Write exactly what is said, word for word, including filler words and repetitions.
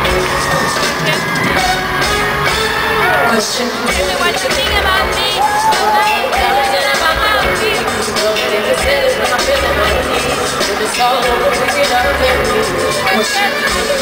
Question. Tell me what you think about me. Everything about my feelings. Nobody ever said it's not my feeling, my need. If it's all over, we get up and leave. Question.